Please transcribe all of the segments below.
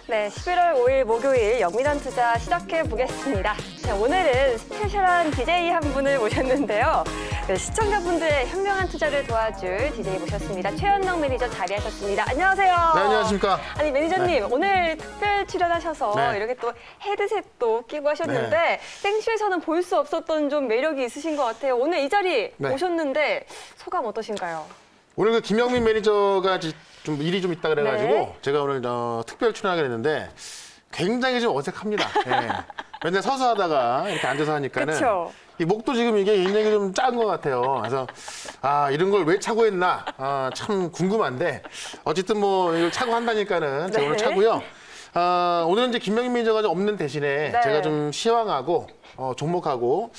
네, 11월 5일 목요일 영민한 투자 시작해 보겠습니다. 자, 오늘은 스페셜한 DJ 한 분을 모셨는데요. 네, 시청자분들의 현명한 투자를 도와줄 DJ 모셨습니다. 최현덕 매니저 자리하셨습니다. 안녕하세요. 네, 안녕하십니까. 아니, 매니저님, 오늘 특별 출연하셔서 네. 이렇게 또 헤드셋도 끼고 하셨는데 네. 생쇼에서는 볼 수 없었던 좀 매력이 있으신 것 같아요. 오늘 이 자리 네. 오셨는데 소감 어떠신가요? 오늘 그 김영민 매니저가 좀 일이 좀 있다 그래가지고 네. 제가 오늘 특별 출연하게 됐는데 굉장히 좀 어색합니다. 예. 맨날 서서 하다가 이렇게 앉아서 하니까는 그쵸? 이 목도 지금 이게 굉장히 좀 작은 것 같아요. 그래서 이런 걸 왜 차고 했나 참 궁금한데 어쨌든 뭐 이걸 차고 한다니까는 제가 네. 오늘 차고요. 오늘은 이제 김명민 매니저가 좀 없는 대신에 네. 제가 좀 시황하고 종목하고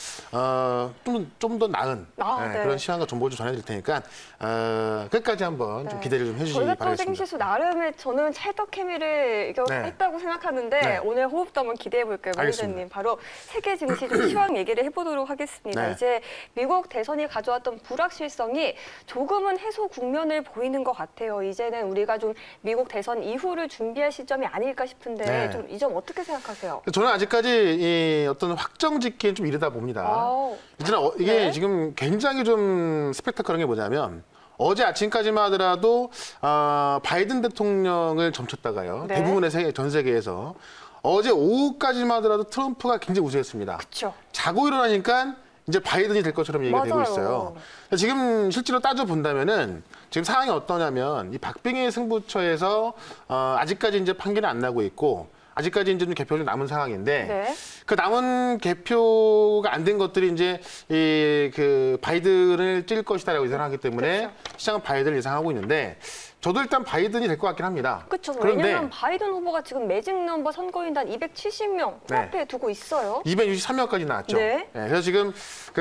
좀 더 나은 네. 그런 시황과 정보를 좀 전해드릴 테니까 끝까지 한번 좀 기대를 좀 해주시기 저희가 또 바라겠습니다. 생시수 나름의 저는 찰떡 케미를 했다고 생각하는데 네. 오늘 호흡도 한번 기대해 볼게요, 매니저님. 바로 세계 증시 좀 시황 얘기를 해보도록 하겠습니다. 네. 이제 미국 대선이 가져왔던 불확실성이 조금은 해소 국면을 보이는 것 같아요. 이제는 우리가 좀 미국 대선 이후를 준비할 시점이 아닐까 싶은데 네. 좀 이 점 어떻게 생각하세요? 저는 아직까지 이 어떤 확정 짓기엔 좀 이르다 봅니다. 이제는 이게 네. 지금 굉장히 좀 스펙타클한 게 뭐냐면 어제 아침까지만 하더라도 바이든 대통령을 점쳤다가요. 네. 대부분의 전 세계에서 어제 오후까지만 하더라도 트럼프가 굉장히 우세했습니다. 그렇죠. 자고 일어나니까 이제 바이든이 될 것처럼 얘기가 되고 맞아요. 있어요. 지금 실제로 따져본다면은 지금 상황이 어떠냐면 이 박빙의 승부처에서 아직까지 이제 판결이 안 나고 있고 아직까지 이제 좀 개표가 남은 상황인데 네. 그 남은 개표가 안 된 것들이 이제 그 바이든을 찔 것이다라고 예상하기 때문에 그렇죠. 시장은 바이든을 예상하고 있는데 저도 일단 바이든이 될 것 같긴 합니다. 그렇죠. 그런데 왜냐하면 바이든 후보가 지금 매직 넘버 선거인단 270명 코앞에 두고 있어요. 263명까지 나왔죠. 네. 그래서 지금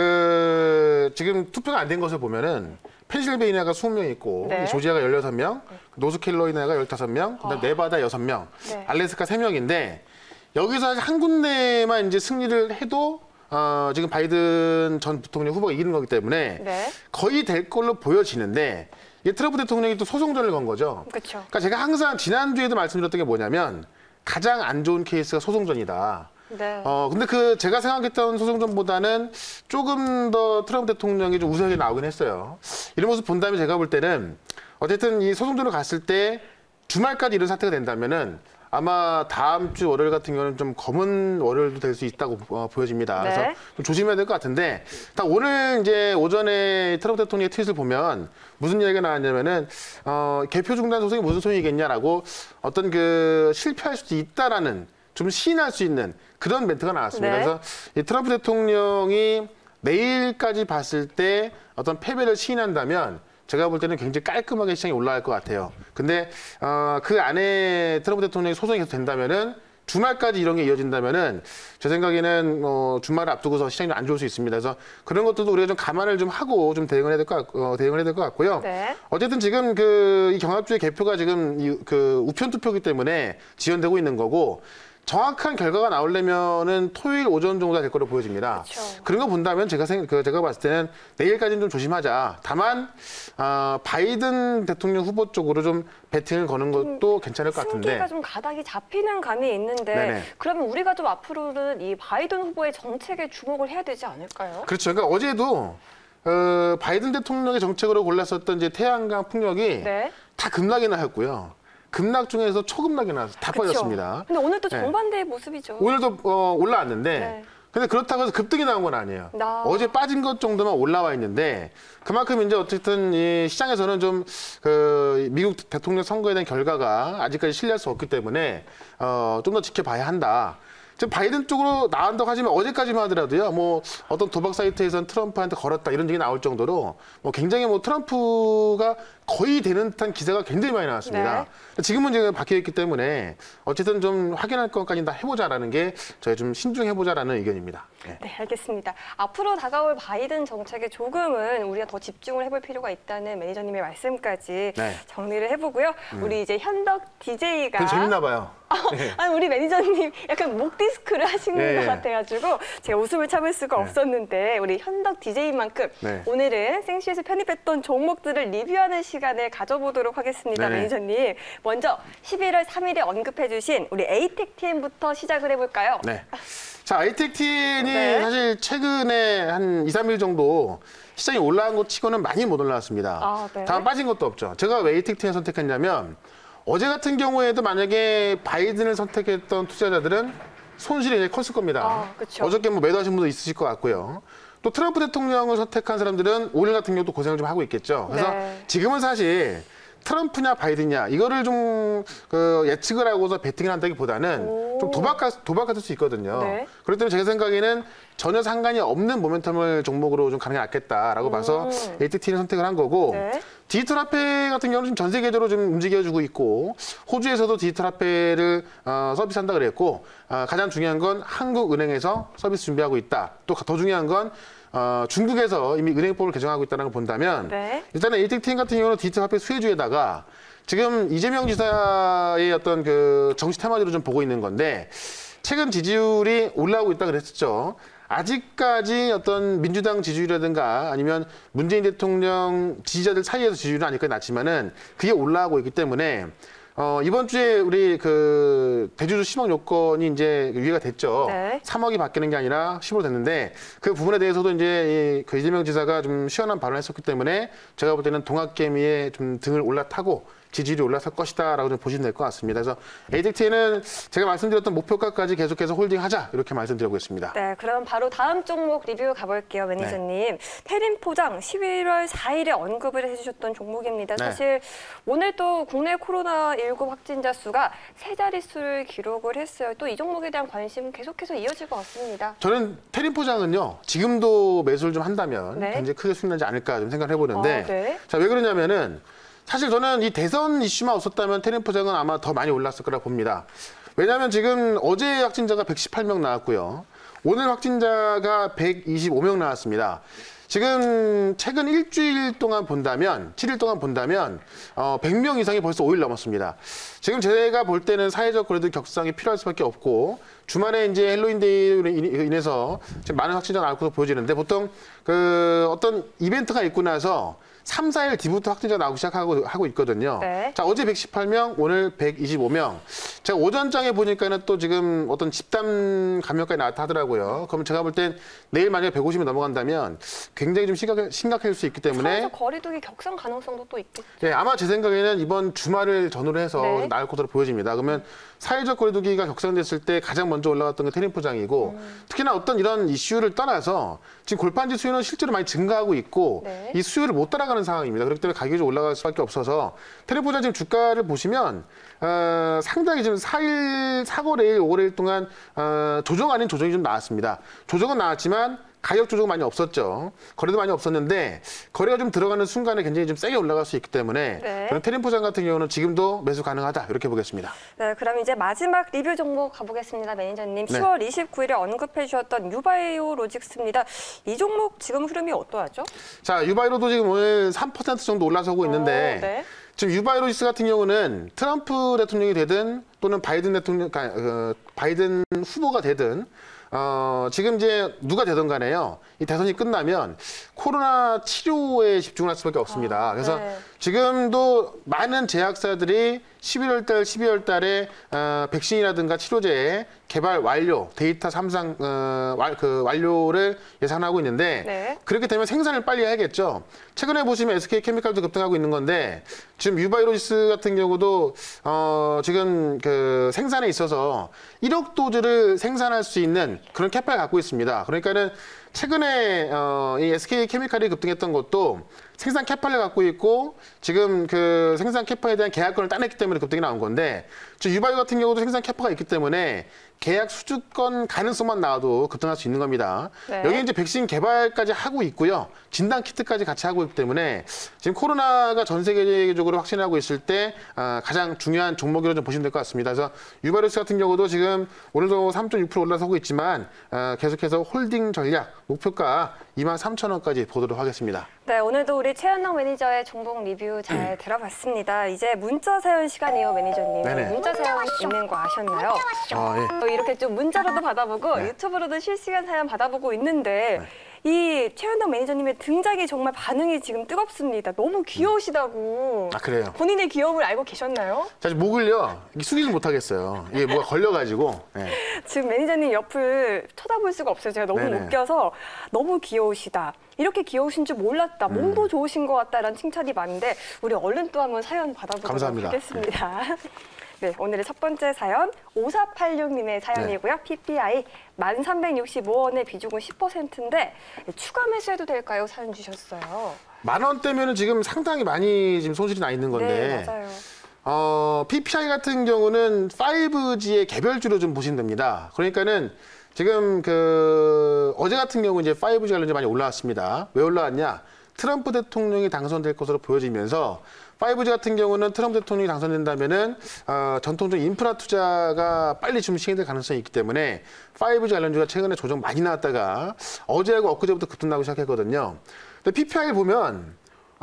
지금 투표가 안 된 것을 보면은 펜실베이니아가 20명 있고 네. 조지아가 16명, 노스캐롤라이나가 15명, 그다음 네바다 6명, 네. 알래스카 3명인데 여기서 한 군데만 이제 승리를 해도 지금 바이든 전 부통령 후보가 이기는 거기 때문에 네. 거의 될 걸로 보여지는데 이 트럼프 대통령이 또 소송전을 건 거죠. 그렇죠. 그러니까 제가 항상 지난주에도 말씀드렸던 게 뭐냐면 가장 안 좋은 케이스가 소송전이다. 네. 근데 제가 생각했던 소송전보다는 조금 더 트럼프 대통령이 좀 우세하게 나오긴 했어요. 이런 모습 본다면 제가 볼 때는 어쨌든 이 소송전을 갔을 때 주말까지 이런 사태가 된다면은 아마 다음 주 월요일 같은 경우는 좀 검은 월요일도 될 수 있다고 보여집니다. 네. 그래서 좀 조심해야 될 것 같은데, 딱 오늘 이제 오전에 트럼프 대통령의 트윗을 보면 무슨 이야기가 나왔냐면은 개표 중단 소송이 무슨 소용이겠냐라고 어떤 실패할 수도 있다라는 좀 시인할 수 있는 그런 멘트가 나왔습니다. 네. 그래서 이 트럼프 대통령이 내일까지 봤을 때 어떤 패배를 시인한다면 제가 볼 때는 굉장히 깔끔하게 시장이 올라갈 것 같아요. 근데 그 안에 트럼프 대통령이 소송이 계속 된다면은 주말까지 이런 게 이어진다면은 제 생각에는 주말을 앞두고서 시장이 좀 안 좋을 수 있습니다. 그래서 그런 것들도 우리가 좀 감안을 좀 하고 좀 대응을 해야 될 것 같고요. 네. 어쨌든 지금 이 경합주의 개표가 지금 우편 투표이기 때문에 지연되고 있는 거고. 정확한 결과가 나오려면은 토요일 오전 정도가 될 거로 보여집니다. 그쵸. 그런 거 본다면 제가 봤을 때는 내일까지는 좀 조심하자. 다만 바이든 대통령 후보 쪽으로 좀 배팅을 거는 것도 괜찮을 것 같은데. 승기가 좀 가닥이 잡히는 감이 있는데 네네. 그러면 우리가 좀 앞으로는 이 바이든 후보의 정책에 주목을 해야 되지 않을까요? 그렇죠. 그러니까 어제도 바이든 대통령의 정책으로 골랐었던 이제 태양광 풍력이 네. 다 급락이 나왔고요. 급락 중에서 초급락이 나와서 다 그쵸. 빠졌습니다. 근데 오늘 또 네. 정반대의 모습이죠. 오늘도 올라왔는데 네. 근데 그렇다고 해서 급등이 나온 건 아니에요. 어제 빠진 것 정도만 올라와 있는데 그만큼 이제 어쨌든 이 시장에서는 좀 미국 대통령 선거에 대한 결과가 아직까지 신뢰할 수 없기 때문에 좀 더 지켜봐야 한다. 지금 바이든 쪽으로 나온다고 하지만 어제까지만 하더라도요. 뭐 어떤 도박 사이트에서는 트럼프한테 걸었다 이런 얘기 나올 정도로 굉장히 트럼프가 거의 되는 듯한 기사가 굉장히 많이 나왔습니다. 네. 지금은 이제 바뀌어 있기 때문에 어쨌든 좀 확인할 것까지 다 해보자라는 게 저희 좀 신중해보자라는 의견입니다. 네. 네, 알겠습니다. 앞으로 다가올 바이든 정책에 조금은 우리가 더 집중을 해볼 필요가 있다는 매니저님의 말씀까지 네. 정리를 해보고요. 우리 이제 현덕 DJ가 재밌나 봐요. 네. 아니, 우리 매니저님 약간 목 디스크를 하시는 것 같아가지고 제가 웃음을 참을 수가 없었는데 우리 현덕 DJ만큼 오늘은 생쇼에서 편입했던 종목들을 리뷰하는 시간을 가져보도록 하겠습니다. 매니저님. 먼저 11월 3일에 언급해주신 우리 에이텍TN부터 시작을 해볼까요? 네. 자, 에이텍TN이 사실 최근에 한 2, 3일 정도 시장이 올라간 것 치고는 많이 못 올라왔습니다. 다만 빠진 것도 없죠. 제가 왜 에이텍TN 선택했냐면 어제 같은 경우에도 만약에 바이든을 선택했던 투자자들은 손실이 이제 컸을 겁니다. 어저께 뭐 매도하신 분도 있으실 것 같고요. 또 트럼프 대통령을 선택한 사람들은 오늘 같은 경우도 고생을 좀 하고 있겠죠. 그래서 지금은 사실 트럼프냐 바이든냐 이거를 좀 예측을 하고서 베팅을 한다기보다는 좀 도박할 수 있거든요. 그렇기 때문에 제 생각에는 전혀 상관이 없는 모멘텀을 종목으로 좀 가는 게 낫겠다라고 봐서 에이텍TN을 선택을 한 거고 디지털 화폐 같은 경우는 전 세계적으로 좀 움직여주고 있고 호주에서도 디지털 화폐를 서비스한다 그랬고 가장 중요한 건 한국은행에서 서비스 준비하고 있다. 또 더 중요한 건 중국에서 이미 은행법을 개정하고 있다는 걸 본다면 일단은 에이텍TN 같은 경우는 디지털 화폐 수혜주에다가 지금 이재명 지사의 어떤 그 정치 테마주로 좀 보고 있는 건데 최근 지지율이 올라오고 있다 그랬었죠. 아직까지 어떤 민주당 지지율이라든가 아니면 문재인 대통령 지지자들 사이에서 지지율은 아직까지 낮지만은 그게 올라가고 있기 때문에 이번 주에 우리 그 대주주 10억 요건이 이제 유예가 됐죠. 3억이 바뀌는 게 아니라 10으로 됐는데 그 부분에 대해서도 이제 그 이재명 지사가 좀 시원한 발언을 했었기 때문에 제가 볼 때는 동학개미에 좀 등을 올라타고 지지율이 올라설 것이다라고 좀 보시면 될 것 같습니다. 그래서 에이텍TN은 제가 말씀드렸던 목표가까지 계속해서 홀딩하자 이렇게 말씀드리겠습니다. 네, 그럼 바로 다음 종목 리뷰 가볼게요, 매니저님. 태림포장 11월 4일에 언급을 해주셨던 종목입니다. 사실 오늘 또 국내 코로나19 확진자 수가 세 자릿수를 기록을 했어요. 또 이 종목에 대한 관심은 계속해서 이어질 것 같습니다. 저는 태림포장은요, 지금도 매수를 좀 한다면 굉장히 크게 수익 나지 않을까 좀 생각을 해보는데 자, 왜 그러냐면은 사실 저는 이 대선 이슈만 없었다면 태림포장은 아마 더 많이 올랐을 거라 봅니다. 왜냐하면 지금 어제 확진자가 118명 나왔고요. 오늘 확진자가 125명 나왔습니다. 지금 최근 일주일 동안 본다면, 7일 동안 본다면 100명 이상이 벌써 5일 넘었습니다. 지금 제가 볼 때는 사회적 거리두기 격상이 필요할 수밖에 없고 주말에 이제 헬로윈데이로 인해서 지금 많은 확진자가 나올 것으로 보여지는데 보통 그 어떤 이벤트가 있고 나서 3, 4일 뒤부터 확진자가 나오기 시작하고 있거든요. 자, 어제 118명, 오늘 125명. 제가 오전장에 보니까는 또 지금 어떤 집단 감염까지 나왔다 하더라고요. 그럼 제가 볼 땐 내일 만약에 150이 넘어간다면 굉장히 좀 심각할 수 있기 때문에. 사회적 거리두기 격상 가능성도 또 있겠죠. 네, 아마 제 생각에는 이번 주말을 전후로 해서 나올 것으로 보여집니다. 그러면 사회적 거리두기가 격상됐을 때 가장 먼저 올라갔던 게 태림포장이고 특히나 어떤 이런 이슈를 떠나서 지금 골판지 수요는 실제로 많이 증가하고 있고 이 수요를 못 따라가는 상황입니다. 그렇기 때문에 가격이 좀 올라갈 수밖에 없어서 태림포장 지금 주가를 보시면 상당히 지금 4일, 4거래일, 5거래일 동안 조정 아닌 조정이 좀 나왔습니다. 조정은 나왔지만 가격 조정 많이 없었죠. 거래도 많이 없었는데 거래가 좀 들어가는 순간에 굉장히 좀 세게 올라갈 수 있기 때문에 저는 태림포장 같은 경우는 지금도 매수 가능하다 이렇게 보겠습니다. 네, 그럼 이제 마지막 리뷰 종목 가보겠습니다, 매니저님. 10월 29일에 언급해 주셨던 유바이오 로직스입니다. 이 종목 지금 흐름이 어떠하죠? 자, 유바이오도 지금 오늘 3% 정도 올라서고 있는데 지금 유바이오로직스 같은 경우는 트럼프 대통령이 되든 또는 바이든 대통령, 바이든 후보가 되든 지금 이제 누가 되든 간에요. 이 대선이 끝나면 코로나 치료에 집중할 수밖에 없습니다. 그래서 지금도 많은 제약사들이 11월 달, 12월 달에 백신이라든가 치료제 개발 완료, 데이터 삼상 완료를 예상하고 있는데 그렇게 되면 생산을 빨리 해야겠죠. 최근에 보시면 SK케미칼도 급등하고 있는 건데 지금 유바이오로직스 같은 경우도 지금 그 생산에 있어서 1억 도즈를 생산할 수 있는 그런 캐파를 갖고 있습니다. 그러니까는 최근에 이 SK케미칼이 급등했던 것도 생산 캐파를 갖고 있고 지금 그 생산 캐파에 대한 계약권을 따냈기 때문에 급등이 나온 건데 유바이오 같은 경우도 생산 캐파가 있기 때문에 계약 수주권 가능성만 나와도 급등할 수 있는 겁니다. 여기 이제 백신 개발까지 하고 있고요. 진단 키트까지 같이 하고 있기 때문에 지금 코로나가 전 세계적으로 확진하고 있을 때 가장 중요한 종목으로 좀 보시면 될 것 같습니다. 그래서 유바이오로직스 같은 경우도 지금 오늘도 3.6% 올라서고 있지만 계속해서 홀딩 전략 목표가 23,000원까지 보도록 하겠습니다. 네, 오늘도 우리 최현영 매니저의 종목 리뷰 잘 들어봤습니다. 이제 문자 사연 시간이에요, 매니저님. 문자 문자 사연 있는 거 아셨나요? 예. 이렇게 좀 문자로도 받아보고 네. 유튜브로도 실시간 사연 받아보고 있는데 이 최현덕 매니저님의 등장이 정말 반응이 지금 뜨겁습니다. 너무 귀여우시다고. 아, 그래요? 본인의 귀여움을 알고 계셨나요? 사실 목을요 숙이지 못하겠어요. 이게 뭐가 걸려가지고. 네. 지금 매니저님 옆을 쳐다볼 수가 없어요. 제가 너무 네네. 웃겨서 너무 귀여우시다. 이렇게 귀여우신 줄 몰랐다. 몸도 좋으신 것 같다라는 칭찬이 많은데 우리 얼른 또 한번 사연 받아보도록 감사합니다. 하겠습니다. 네, 오늘의 첫 번째 사연 5486님의 사연이고요. PPI 1,365원의 비중은 10%인데 추가 매수해도 될까요? 사연 주셨어요. 10,000원대면은 지금 상당히 많이 지금 손실이 나 있는 건데. 네, 맞아요. PPI 같은 경우는 5G의 개별주로 좀 보시면 됩니다. 그러니까는 지금 어제 같은 경우 이제 5G 관련주 많이 올라왔습니다. 왜 올라왔냐? 트럼프 대통령이 당선될 것으로 보여지면서 5G 같은 경우는 트럼프 대통령이 당선된다면은 전통적인 인프라 투자가 빨리 좀 시행될 가능성이 있기 때문에 5G 관련주가 최근에 조정 많이 나왔다가 어제하고 엊그제부터 급등나고 시작했거든요. 근데 PPI를 보면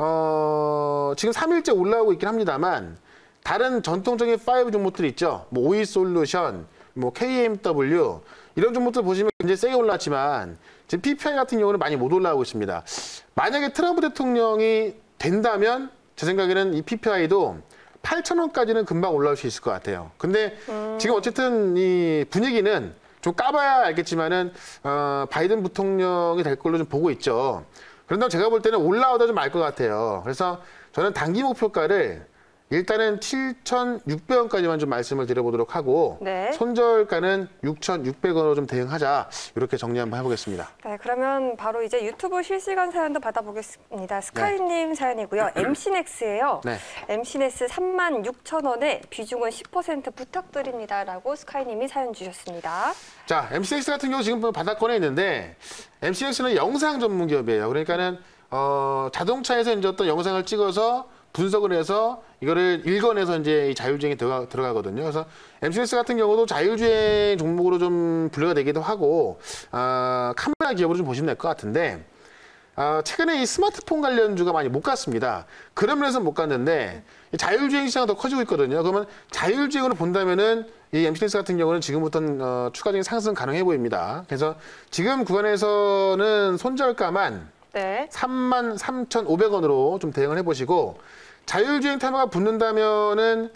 지금 3일째 올라오고 있긴 합니다만 다른 전통적인 5G 종목들이 있죠. 뭐 오이솔루션, 뭐 KMW 이런 종목들 보시면 굉장히 세게 올랐지만 지금 PPI 같은 경우는 많이 못 올라오고 있습니다. 만약에 트럼프 대통령이 된다면 제 생각에는 이 PPI도 8,000원까지는 금방 올라올 수 있을 것 같아요. 근데 지금 어쨌든 이 분위기는 좀 까봐야 알겠지만은 바이든 부통령이 될 걸로 좀 보고 있죠. 그런다면 제가 볼 때는 올라오다 좀 알 것 같아요. 그래서 저는 단기 목표가를 일단은 7,600원까지만 좀 말씀을 드려보도록 하고 네. 손절가는 6,600원으로 좀 대응하자 이렇게 정리 한번 해보겠습니다. 네, 그러면 바로 이제 유튜브 실시간 사연도 받아보겠습니다. 스카이님 사연이고요. MC넥스예요. 네. MC넥스 36,000원에 비중은 10% 부탁드립니다라고 스카이님이 사연 주셨습니다. 자, MCX 같은 경우 지금 바닥권에 있는데 MCX는 영상 전문 기업이에요. 그러니까는 자동차에서 이제 어떤 영상을 찍어서 분석을 해서 이거를 읽어내서 이제 이 자율주행에 들어가거든요. 그래서 MCX 같은 경우도 자율주행 종목으로 좀 분류가 되기도 하고 카메라 기업으로 좀 보시면 될 것 같은데 최근에 이 스마트폰 관련주가 많이 못 갔습니다. 그런 면에서 못 갔는데 이 자율주행 시장은 더 커지고 있거든요. 그러면 자율주행으로 본다면은 이 MCX 같은 경우는 지금부터는 추가적인 상승 가능해 보입니다. 그래서 지금 구간에서는 손절가만 네. 33,500원으로 좀 대응을 해보시고 자율주행 테마가 붙는다면은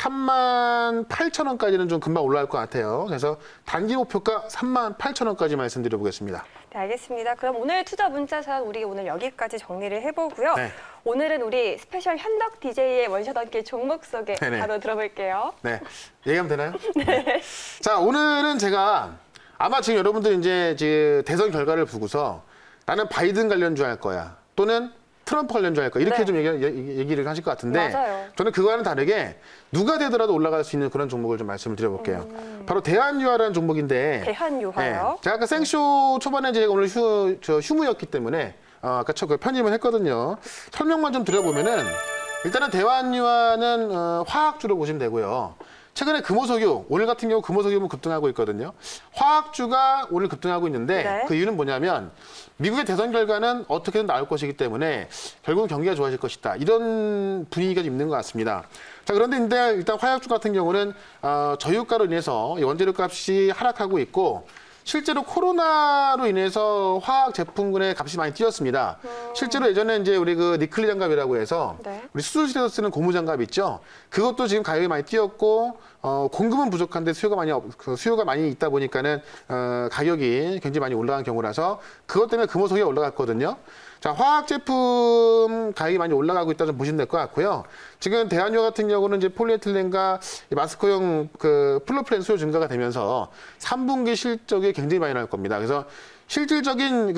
38,000원까지는 좀 금방 올라갈 것 같아요. 그래서 단기 목표가 38,000원까지 말씀드려보겠습니다. 네, 알겠습니다. 그럼 오늘 투자 문자 사연 우리 오늘 여기까지 정리를 해보고요. 네. 오늘은 우리 스페셜 현덕 DJ의 원샷 얻기 종목 소개 네네. 바로 들어볼게요. 네, 얘기하면 되나요? 네. 자, 오늘은 제가 아마 지금 여러분들 이제 대선 결과를 보고서 나는 바이든 관련주 할 거야. 또는 트럼프 관련주 할 거야. 이렇게 네. 좀 얘기를 하실 것 같은데 맞아요. 저는 그거와는 다르게 누가 되더라도 올라갈 수 있는 그런 종목을 좀 말씀을 드려볼게요. 바로 대한유화라는 종목인데 대한유화요? 제가 아까 생쇼 초반에 제가 오늘 휴무였기 때문에 아까 편입을 했거든요. 설명만 좀 드려보면은 일단은 대한유화는 화학주로 보시면 되고요. 최근에 금호석유, 오늘 같은 경우 금호석유는 급등하고 있거든요. 화학주가 오늘 급등하고 있는데 네. 그 이유는 뭐냐면 미국의 대선 결과는 어떻게든 나올 것이기 때문에 결국은 경기가 좋아질 것이다. 이런 분위기가 좀 있는 것 같습니다. 자, 그런데 일단 화학주 같은 경우는 저유가로 인해서 원재료 값이 하락하고 있고 실제로 코로나로 인해서 화학 제품군의 값이 많이 뛰었습니다. 실제로 예전에 이제 우리 니클리 장갑이라고 해서 네. 우리 수술실에서 쓰는 고무 장갑 있죠. 그것도 지금 가격이 많이 뛰었고 공급은 부족한데 수요가 많이 있다 보니까는 가격이 굉장히 많이 올라간 경우라서 그것 때문에 금호석이 올라갔거든요. 자, 화학 제품 가격이 많이 올라가고 있다 좀 보시면 될 것 같고요. 지금 대한유화 같은 경우는 이제 폴리에틸렌과 마스크용 플로프렌 수요 증가가 되면서 3분기 실적이 굉장히 많이 나올 겁니다. 그래서 실질적인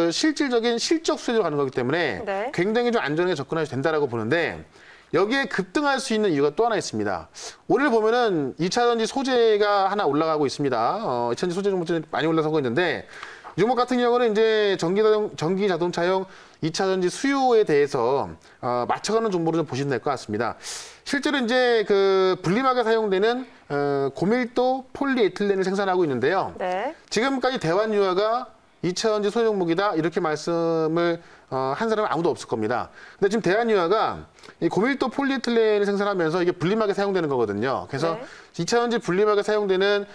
실적 수혜로 가는 거기 때문에 네. 굉장히 좀 안전하게 접근하셔도 된다라고 보는데 여기에 급등할 수 있는 이유가 또 하나 있습니다. 오늘 보면은 2차전지 소재가 하나 올라가고 있습니다. 2차전지 소재 종목들이 많이 올라서고 있는데 이 종목 같은 경우는 이제 전기 자동차용 2차전지 수요에 대해서 맞춰가는 종목으로 좀 보시면 될 것 같습니다. 실제로 이제 분리막에 사용되는 고밀도 폴리에틸렌을 생산하고 있는데요. 네. 지금까지 대한유화가 2차전지 소재 종목이다 이렇게 말씀을 한 사람은 아무도 없을 겁니다. 근데 지금 대한유화가 이 고밀도 폴리에틸렌을 생산하면서 이게 분리막에 사용되는 거거든요. 그래서 네. 2차원지 분리막에 사용되는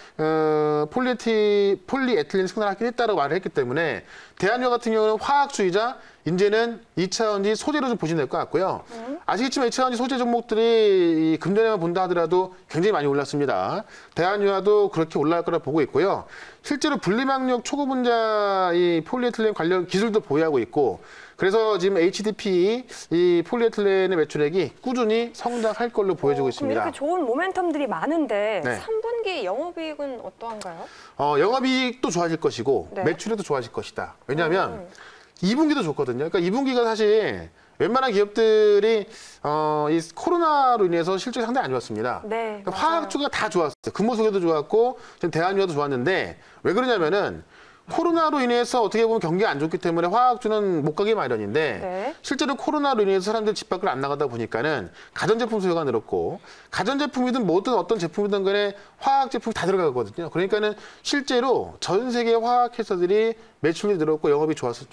폴리에틸렌 생산하기로 했다고 말을 했기 때문에 대한유화 같은 경우는 화학주의자, 이제는 2차원지 소재로 좀 보시면 될 것 같고요. 아시겠지만 2차원지 소재 종목들이 이 금전에만 본다 하더라도 굉장히 많이 올랐습니다. 대한유화도 그렇게 올라갈 거라 보고 있고요. 실제로 분리막력 초고분자 이 폴리에틸렌 관련 기술도 보유하고 있고, 그래서 지금 HDPE 이 폴리에틸렌의 매출액이 꾸준히 성장할 걸로 보여지고 있습니다. 이렇게 좋은 모멘텀들이 많은데 네. 3분기 영업이익은 어떠한가요? 영업이익도 좋아질 것이고 네. 매출액도 좋아질 것이다. 왜냐하면 2분기도 좋거든요. 그러니까 2분기가 사실 웬만한 기업들이 이 코로나로 인해서 실적이 상당히 안 좋았습니다. 네, 그러니까 화학주가 다 좋았어요. 근무소개도 좋았고 지금 대한유화도 좋았는데 왜 그러냐면은 코로나로 인해서 어떻게 보면 경기가 안 좋기 때문에 화학주는 못 가기 마련인데 네. 실제로 코로나로 인해서 사람들이 집 밖을 안 나가다 보니까는 가전제품 수요가 늘었고 가전제품이든 뭐든 어떤 제품이든 간에 화학제품이 다 들어가거든요. 그러니까는 실제로 전 세계 화학회사들이 매출이 늘었고 영업이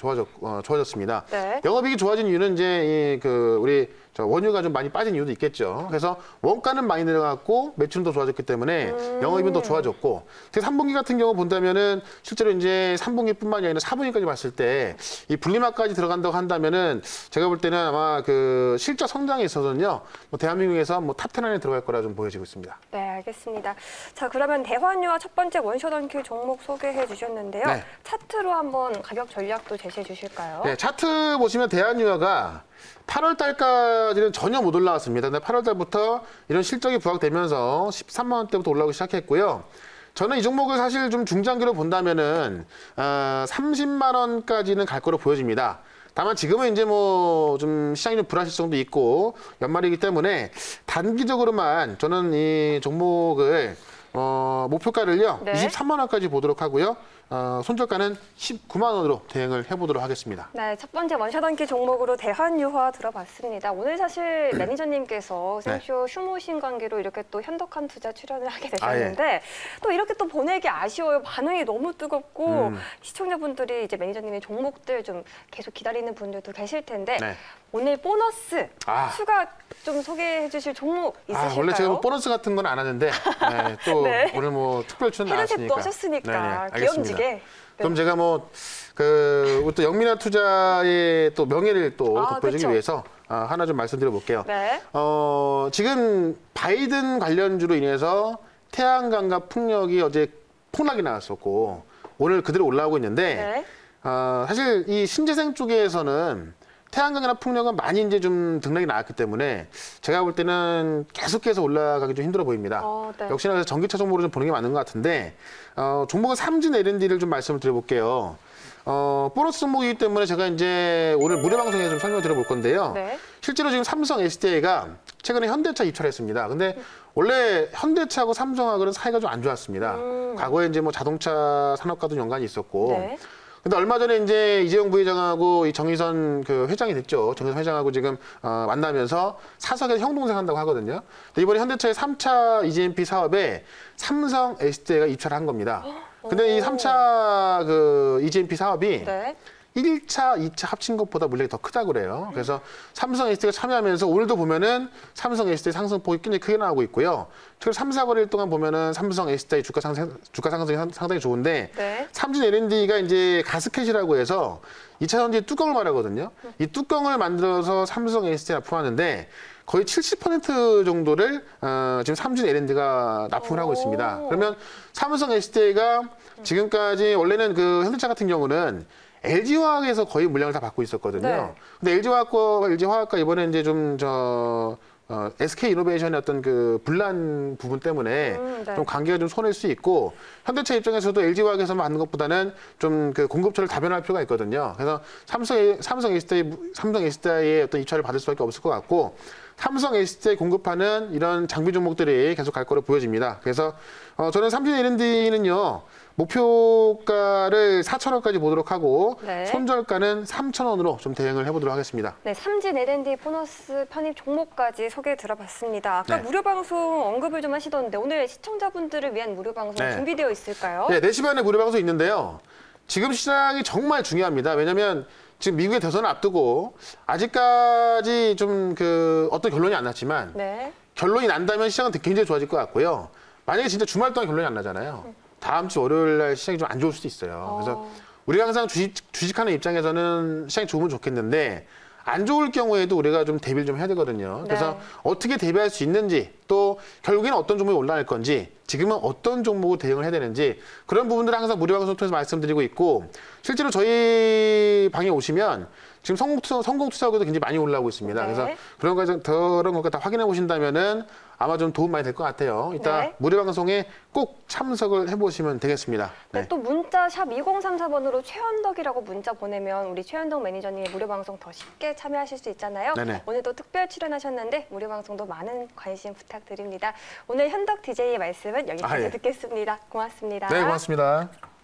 좋아졌습니다. 네. 영업이익이 좋아진 이유는 이제 우리 원유가 좀 많이 빠진 이유도 있겠죠. 그래서 원가는 많이 내려갔고 매출은 더 좋아졌기 때문에 영업이익은 더 좋아졌고, 특히 3분기 같은 경우 본다면은 실제로 이제 3분기뿐만이 아니라 4분기까지 봤을 때 이 분리막까지 들어간다고 한다면은 제가 볼 때는 아마 그 실적 성장에 있어서는요, 뭐 대한민국에서 뭐 탑10 안에 들어갈 거라 좀 보여지고 있습니다. 네, 알겠습니다. 자, 그러면 대환유화 첫 번째 원샷 원킬 종목 소개해 주셨는데요. 네. 차트로 한번 가격 전략도 제시해 주실까요? 네, 차트 보시면 대한유화가 8월 달까지는 전혀 못 올라왔습니다. 근데 8월 달부터 이런 실적이 부각되면서 13만 원대부터 올라오기 시작했고요. 저는 이 종목을 사실 좀 중장기로 본다면은 30만 원까지는 갈 거로 보여집니다. 다만 지금은 이제 뭐 좀 시장이 좀 불확실성도 있고 연말이기 때문에 단기적으로만 저는 이 종목을 목표가를요, 네. 23만 원까지 보도록 하고요. 손절가는 19만 원으로 대응을 해보도록 하겠습니다. 네, 첫 번째 원샷 원킬 종목으로 대환유화 들어봤습니다. 오늘 사실 매니저님께서 생쇼 휴무신 관계로 이렇게 또 현덕한 투자 출연을 하게 되셨는데 또 이렇게 또 보내기 아쉬워요. 반응이 너무 뜨겁고 시청자분들이 이제 매니저님의 종목들 좀 계속 기다리는 분들도 계실 텐데 네. 오늘 보너스 추가 좀 소개해 주실 종목 있으실까요? 원래 제가 뭐 보너스 같은 건 안 하는데 또 네. 오늘 뭐 특별 출연 헤르셉도 나왔으니까. 하셨으니까 네, 귀염지게. 네. 그럼 제가 뭐 또 영민한 투자의 또 명예를 또 돋보여주기 그쵸. 위해서 하나 좀 말씀드려 볼게요. 네. 지금 바이든 관련주로 인해서 태양광과 풍력이 어제 폭락이 나왔었고 오늘 그대로 올라오고 있는데 네. 사실 이 신재생 쪽에서는 태양광이나 풍력은 많이 이제 좀 등락이 나왔기 때문에 제가 볼 때는 계속해서 올라가기 좀 힘들어 보입니다. 네. 역시나 그래서 전기차 종목으로 좀 보는 게 맞는 것 같은데 종목은 삼진 L&D를 좀 말씀을 드려볼게요. 보너스 종목이기 때문에 제가 이제 오늘 무료 방송에서 좀 설명을 드려볼 건데요. 네. 실제로 지금 삼성 SDI가 최근에 현대차 입찰했습니다. 근데 원래 현대차하고 삼성하고는 사이가 좀 안 좋았습니다. 과거에 이제 뭐 자동차 산업과도 연관이 있었고. 네. 근데 얼마 전에 이제 이재용 부회장하고 이 정의선 그 회장이 됐죠. 정의선 회장하고 지금 만나면서 사석에서 형동생 한다고 하거든요. 근데 이번에 현대차의 3차 EGMP 사업에 삼성 SDI가 입찰을 한 겁니다. 근데 이 3차 그 EGMP 사업이 네. 1차, 2차 합친 것보다 물량이 더 크다고 그래요. 그래서 삼성 SDI가 참여하면서 오늘도 보면은 삼성 SDI 상승폭이 굉장히 크게 나오고 있고요. 최근 3, 4거래일 동안 보면은 삼성 SDI 주가 상승이 상당히 좋은데 네. 삼진 L&D가 이제 가스켓이라고 해서 2차 전지 뚜껑을 말하거든요. 이 뚜껑을 만들어서 삼성 SDI에 납품하는데 거의 70% 정도를 지금 삼진 L&D가 납품을 하고 있습니다. 그러면 삼성 SDI가 지금까지 원래는 그 현대차 같은 경우는 LG화학에서 거의 물량을 다 받고 있었거든요. 네. 근데 LG화학과 이번에 이제 좀 SK이노베이션의 어떤 그 분란 부분 때문에 네. 좀 관계가 좀 손일 수 있고 현대차 입장에서도 LG화학에서만 받는 것보다는 좀 그 공급처를 다변할 필요가 있거든요. 그래서 삼성 SDI의 어떤 입찰을 받을 수밖에 없을 것 같고 삼성 SDI 공급하는 이런 장비 종목들이 계속 갈 거로 보여집니다. 그래서 저는 삼진 L&D는요. 목표가를 4,000원까지 보도록 하고 네. 손절가는 3,000원으로 좀 대응을 해보도록 하겠습니다. 네, 삼진 L&D 보너스 편입 종목까지 소개 들어봤습니다. 아까 네. 무료 방송 언급을 좀 하시던데 오늘 시청자분들을 위한 무료 방송 네. 준비되어 있을까요? 네, 4시 반에 무료 방송 있는데요. 지금 시장이 정말 중요합니다. 왜냐하면 지금 미국의 대선을 앞두고 아직까지 좀 그 어떤 결론이 안 났지만 네. 결론이 난다면 시장은 굉장히 좋아질 것 같고요. 만약에 진짜 주말 동안 결론이 안 나잖아요. 다음 주 월요일 날 시장이 좀 안 좋을 수도 있어요. 그래서 우리가 항상 주식하는 입장에서는 시장이 좋으면 좋겠는데 안 좋을 경우에도 우리가 좀 대비를 좀 해야 되거든요. 그래서 네. 어떻게 대비할 수 있는지 또 결국에는 어떤 종목이 올라갈 건지 지금은 어떤 종목으로 대응을 해야 되는지 그런 부분들을 항상 무료 방송 통해서 말씀드리고 있고 실제로 저희 방에 오시면 지금 성공투자하고도 굉장히 많이 올라오고 있습니다. 네. 그래서 그런 것들 다 확인해 보신다면은 아마 좀 도움 많이 될 것 같아요. 이따 네. 무료 방송에 꼭 참석을 해보시면 되겠습니다. 네. 또 문자 샵 2034번으로 최현덕이라고 문자 보내면 우리 최현덕 매니저님의 무료 방송 더 쉽게 참여하실 수 있잖아요. 네네. 오늘도 특별 출연하셨는데 무료 방송도 많은 관심 부탁드립니다. 오늘 현덕 DJ의 말씀은 여기까지 예. 듣겠습니다. 고맙습니다. 네, 고맙습니다.